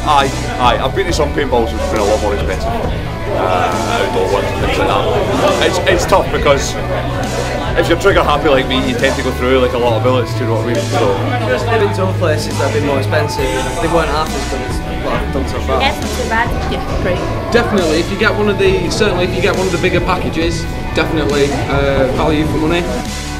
Aye. I've been to some paintballs which have been a lot more expensive. Outdoor ones and things like that. It's tough because if you're trigger happy like me, you tend to go through like a lot of bullets, do you know what I mean? So I've been to other places that have been more expensive. They weren't half as good as what I've done so far. Yes, not too bad. Yeah, great. Definitely, if you get one of the bigger packages, definitely value for money.